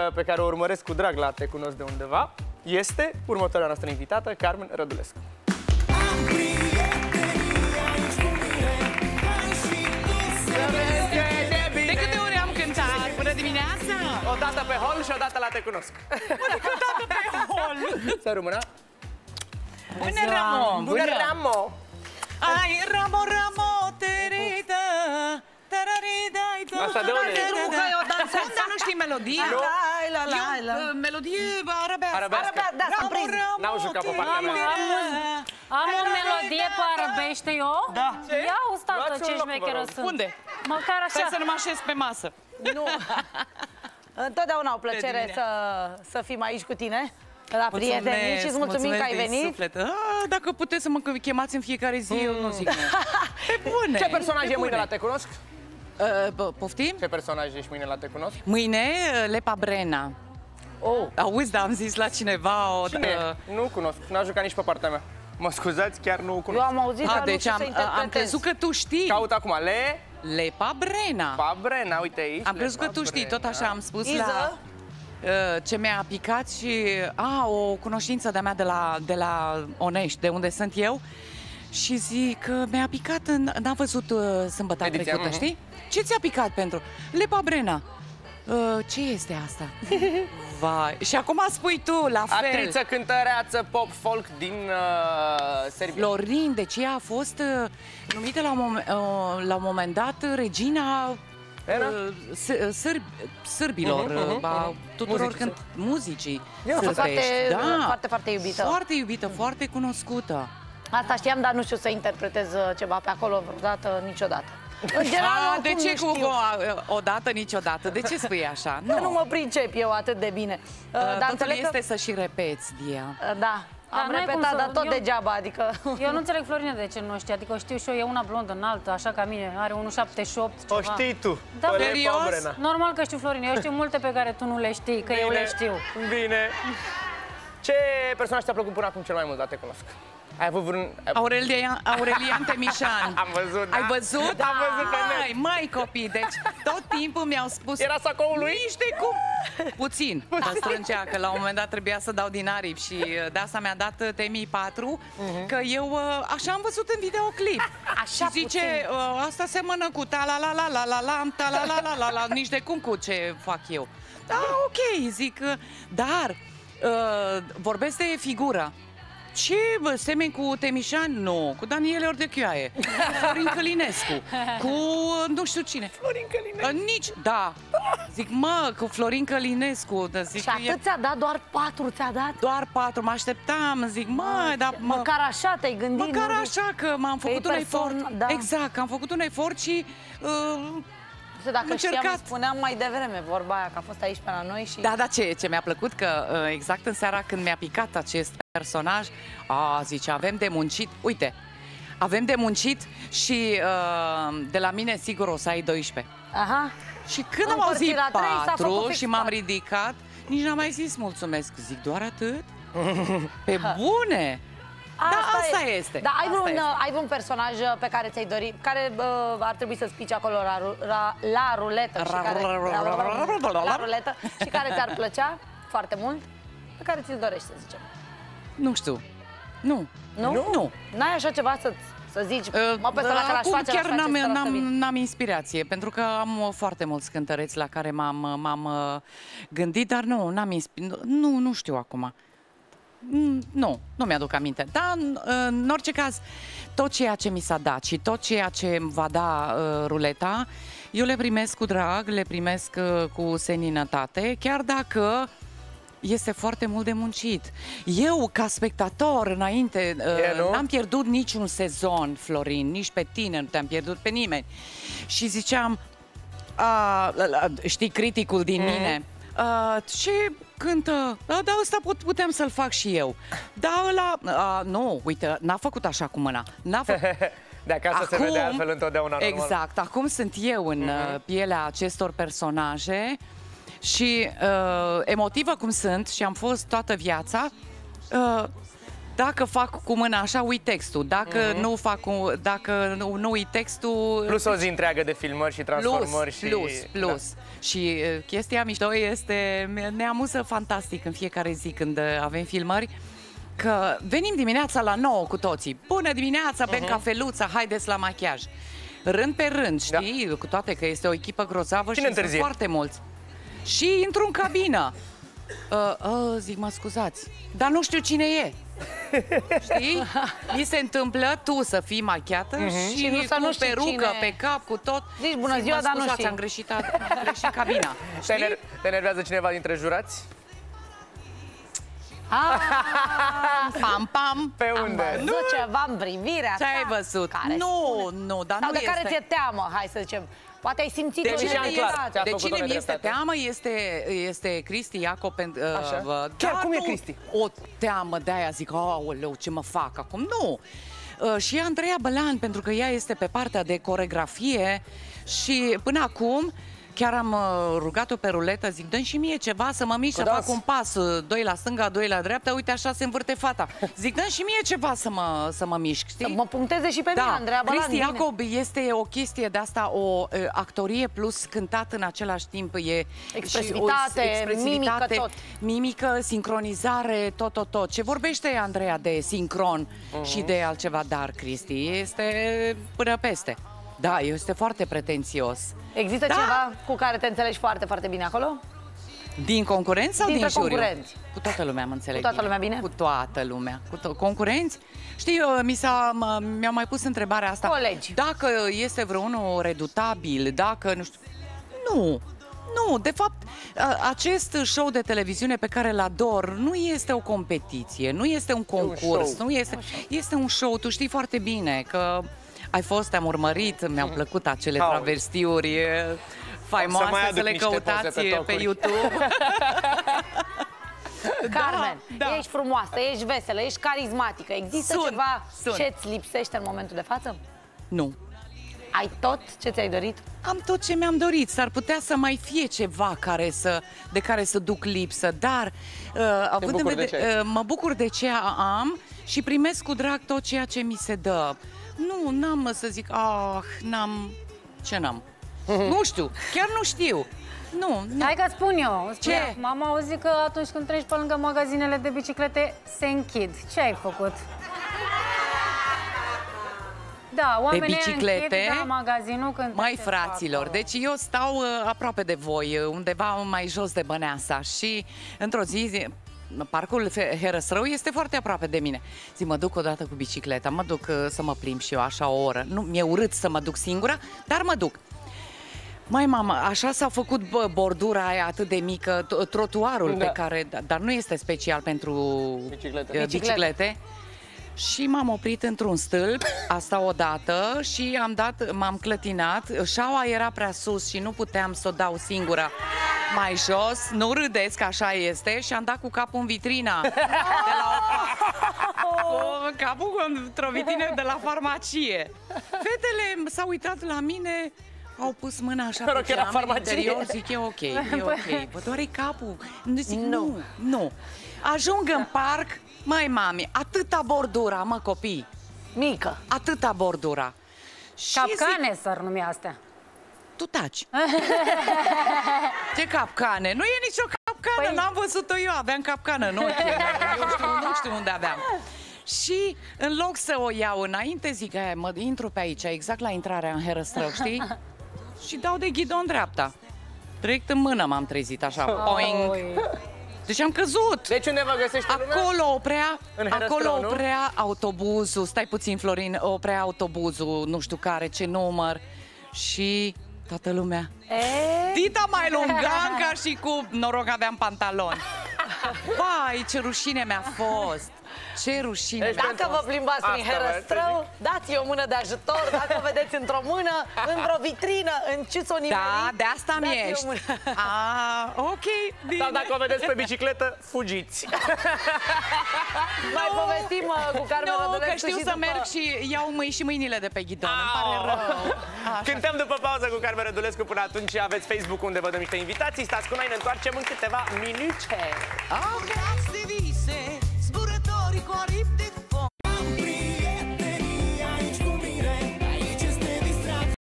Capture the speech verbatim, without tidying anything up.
pe care o urmăresc cu drag la Te Cunosc de Undeva este următoarea noastră invitată, Carmen Rădulescu. De câte ori am cântat până dimineața? O dată pe hol și o dată la Te Cunosc. O dată pe hol. Să rămână. Bună, Ramo! Bună, Ramo! Ai, Ramo, Ramo, terita. Asta de unde e? Nu, că eu dansez, dar nu știi melodia. Eu, melodie arabească. Arabească. Da, s-am prins. N-au jucat pe partea mea. Am o melodie pe arabește eu? Da. Ia uzi, tată, Luați un ce loc, vă șmecheră rog. sunt. Unde? Măcar Stai așa. să nu mă așez pe masă. Nu. Întotdeauna o plăcere De să, să fim aici cu tine, la prieteni, și îți mulțumim că ai venit. Ah, dacă puteți să mă chemați în fiecare zi, eu nu zic nu. Pe bune. Ce personaj pe e mâine bune. la Te Cunosc? Uh, poftim? Ce personaj ești mâine la Te Cunosc? Mâine, uh, Lepa Brena. Oh. Auzi, dar am zis la cineva... O, Cine e? Nu cunosc, n-a jucat nici pe partea mea. Mă scuzați, chiar nu o Eu cunosc. am auzit, A, dar nu deci știu am, să interpretez. am crezut că tu știi. Caut acum, Le... Lepa Brena. Pabrena, uite aici. Am crezut că Lepa tu știi, Brena. tot așa am spus Iză? la... uh, ce mi-a picat și... A, o cunoștință de-a mea de la, de la Onești, de unde sunt eu. Și zic că mi-a picat, în- n-am văzut uh, sâmbătă Ediția, trecută, mhm. știi? Ce ți-a picat pentru? Lepa Brena. Uh, ce este asta? Vai. Și acum spui tu, la fel. Actriță, cântăreață, pop, folk din uh, Serbia. Florin, deci ea a fost uh, numită la un, moment, uh, la un moment dat regina Era? uh, s- sârb, sârbilor, Mhm, mhm, uh, a mhm. tuturor Muzicii cânt, muzicii A fost sârbești. foarte, Da. foarte, foarte iubită. Foarte iubită, foarte cunoscută. Asta știam, dar nu știu să interpretez ceva pe acolo vreodată, niciodată. În general, A, oricum, de ce nu cu știu. o, odată, niciodată? De ce spui așa? Că nu mă pricep eu atât de bine. Uh, dar Totul înțeleg este că... să și repeți, Dia. Uh, Da, am n-ai cum repetat, să- dar tot eu- degeaba, adică... Eu nu înțeleg, Florina, de ce nu știi. Adică o știu și eu, e una blondă înaltă, așa ca mine, are unu șaptezeci și opt, O ceva. știi tu. Da, Pe Lepa serios? Brena. Normal că știu, Florina. Eu știu multe pe care tu nu le știi, că eu le știu. Bine. Ce personaj ți-a plăcut până acum cel mai mult la Te Cunosc? Ai avut vreun... Aurelian, Aurelian Temișan. Am văzut, da. Ai văzut? Am văzut pe net. Mai, mai copii, deci tot timpul mi-au spus... Era sacoul lui? Niște cum... Puțin, mă strângea, că la un moment dat trebuia să dau din aripi și de asta mi-a dat Temi patru, că eu uh, așa am văzut în videoclip. Așa și zice, uh, asta seamănă cu ta la la la la la la ta la la la la la, nici de cum cu ce fac eu. Da, ok, zic, uh, dar uh, vorbesc de figură. Ce, bă, semeni cu Temișan? Nu, cu Daniele Ordechioaie, cu Florin Călinescu, cu nu știu cine. Florin Călinescu. Uh, Nici, da. Zic, mă, cu Florin Călinescu. Da, zic, Și atât e ți-a dat? Doar patru ți-a dat? doar patru, mă așteptam, zic, mă, dar mă, Măcar așa te-ai gândit? măcar nu? așa că m-am Că e făcut un efort. persoană, da. Exact, că am făcut un efort și uh, Nu știu, dacă am știam, încercat. îți spuneam mai devreme vorba aia, că a fost aici pe la noi și... Da, da, ce, ce mi-a plăcut că uh, exact în seara când mi-a picat acest personaj, a, zice, avem de muncit, uite, avem de muncit și uh, de la mine sigur o să ai doisprezece. Aha. Și când am Împărțit auzit la trei, s-a patru făcut fix și m-am patru. ridicat, nici n-am mai zis mulțumesc. Zic, doar atât? Pe bune! Da, asta este. Dar ai Asta vreun, este. ai vreun personaj pe care ți-ai dori, care uh, ar trebui să spici acolo la, ru- la, la ruletă și Ra- care, ra- ra- ra- ra- ra- ra- la ruletă și care ți-ar plăcea foarte mult, pe care ți-l dorești, să zicem. Nu știu. Nu. Nu? Nu. N-ai așa ceva să, să zici, mă, pe ăsta la care aș Acum face, chiar aș face, n-am, ăsta la să n-am, vin. n-am inspirație, pentru că am uh, foarte mulți cântăreți la care m-am, m-am uh, gândit, dar nu, n-am inspirație. Nu, nu știu acum. Mm, Nu, nu mi-aduc aminte. Dar, în, în orice caz, tot ceea ce mi s-a dat și tot ceea ce îmi va da uh, ruleta, eu le primesc cu drag, le primesc uh, cu seninătate, chiar dacă este foarte mult de muncit. Eu, ca spectator, înainte, E, nu? uh, n-am pierdut niciun sezon, Florin, nici pe tine nu te-am pierdut pe nimeni. Și ziceam, a, știi, criticul din Mhm. mine, a, ce cântă? Da, da, ăsta pot, puteam să-l fac și eu. Da, ăla, a, nu, uite, n-a făcut așa cu mâna. N-a făcut... De acasă se vede altfel întotdeauna, normal. Exact, acum sunt eu în uh, pielea acestor personaje și uh, emotivă cum sunt și am fost toată viața, uh, Dacă fac cu mâna așa, uit textul. Dacă mm-hmm. nu fac cu, dacă nu, nu uit textul... Plus o zi întreagă de filmări și transformări. Plus, și... plus, plus. Da. Și uh, chestia mișto este, ne amuză fantastic în fiecare zi când uh, avem filmări, că venim dimineața la nouă cu toții. Bună dimineața, bem uh-huh. cafeluța, haideți la machiaj. Rând pe rând, știi? Da. Cu toate că este o echipă grozavă. Cine și întârzie? Sunt foarte mulți. Și intru în cabină. Uh, uh, zic, mă scuzați, dar nu știu cine e. Știi? Mi se întâmplă tu să fii machiată uh-huh. și, și nu cu nu perucă cine... pe cap, cu tot. Zici, bună ziua, dar nu știu. Am greșit, am greșit cabina. Te, ener te enervează cineva dintre jurați? Ah, pam, pam. Pe unde? Am văzut nu. ceva în privirea ce ai văzut? Care nu, spune. nu, dar Sau nu de este... care ți-e teamă, hai să zicem. Poate ai simțit de o cine, necesitate. de cine mi este teamă este, este Cristi Iacob. Uh, Chiar cum e Cristi? O teamă de aia, zic, aoleu, ce mă fac acum? Nu! Uh, și Andreea Bălan, pentru că ea este pe partea de coregrafie și până acum chiar am rugat-o pe ruletă, zic, dă-mi și mie ceva să mă mișc, să fac un pas, doi la stânga, doi la dreapta, uite așa se învârte fata. Zic, dă-mi și mie ceva să mă, să mă mișc, știi? Să mă puncteze și pe da. mine, Andreea Bălan. Cristi Iacob este o chestie de asta, o uh, actorie plus cântat în același timp. E expresivitate, și o, expresivitate mimică, tot. Mimică, sincronizare, tot, tot, tot. Ce vorbește Andreea de sincron uh-huh. și de altceva, dar Cristi este până peste. Da, este foarte pretențios. Există da? ceva cu care te înțelegi foarte, foarte bine acolo? Din concurenți sau Dintre din juriu? concurenți. Cu toată lumea mă înțeleg. Cu toată lumea bine? Cu toată lumea. Cu to concurenți? Știi, mi s-a, mi-au mai pus întrebarea asta. Colegi. Dacă este vreunul redutabil, dacă, nu știu... Nu, nu, de fapt, acest show de televiziune pe care îl ador nu este o competiție, nu este un concurs, un nu este, este un show, tu știi foarte bine că... Ai fost, am urmărit, mi-au plăcut acele How? travestiuri faimoase, să, să le căutați pe, pe YouTube. Carmen, da, da. ești frumoasă, ești veselă, ești carismatică. Există sun, ceva sun. ce-ți lipsește în momentul de față? Nu. Ai tot ce ți-ai dorit? Am tot ce mi-am dorit. S-ar putea să mai fie ceva care să, de care să duc lipsă, dar uh, având în vedere, uh, mă bucur de ce am și primesc cu drag tot ceea ce mi se dă. Nu, n-am să zic, ah, n-am, ce n-am? Nu știu, chiar nu știu. Nu, nu. Hai că spun eu. Ce? M-am auzit că atunci când treci pe lângă magazinele de biciclete, se închid. Ce ai făcut? Da, oamenii de biciclete, închid, da, magazinul când mai fraților, deci eu stau uh, aproape de voi, undeva mai jos de Băneasa și într-o zi... Parcul Herăstrău este foarte aproape de mine. Zic, mă duc odată cu bicicleta, mă duc uh, să mă plimb și eu așa o oră. Nu, mi-e urât să mă duc singura, dar mă duc. Mai mamă, așa s-a făcut bă, bordura aia atât de mică, trotuarul da. pe care, dar nu este special pentru biciclete. Uh, biciclete. Și m-am oprit într-un stâlp, asta odată, și am dat, m-am clătinat. Șaua era prea sus și nu puteam să o dau singura mai jos. Nu râdeți că așa este. Și am dat cu capul în vitrina de la o... cu capul într-o vitrină de la farmacie. Fetele s-au uitat la mine, au pus mâna așa pe geam în interior, zic, e ok, e ok. Vă doare capul? Nu, zic, nu, nu. Ajung în parc, măi, mami, atâta bordura, mă, copii. Mică. Atâta bordura. Capcane s-ar numi astea. Tu taci. Ce capcane? Nu e nicio capcană, păi... n-am văzut-o eu, aveam capcană în ochi. Eu știu, nu știu unde aveam. Și în loc să o iau înainte, zic, aia, mă intru pe aici, exact la intrarea în Herăstrău, știi? Și dau de ghidon dreapta. Direct în mână m-am trezit, așa, poing. Deci am căzut. Deci unde vă găsește lumea? Acolo oprea, acolo nu? oprea autobuzul, stai puțin, Florin, oprea autobuzul, nu știu care, ce număr. Și toată lumea. E? Tita mai lunganca și cu noroc aveam pantaloni. Vai, ce rușine mi-a fost. Ce rușine. Deci dacă vă plimbați prin Herăstrău, dați-i o mână de ajutor. Dacă o vedeți într-o mână, într-o vitrină, în ce s-o nimerit, da, de asta mi ești. Ah, ok, bine. Sau dacă o vedeți pe bicicletă, fugiți. Mai no, povestim uh, cu Carmen no, Rădulescu. că știu să după... merg și iau mâini și mâinile de pe ghidon. Îmi pare rău. Așa. Cântăm după pauză cu Carmen Rădulescu. Până atunci aveți Facebook unde vă dăm niște invitații. Stați cu noi, ne întoarcem în câteva minute. Okay.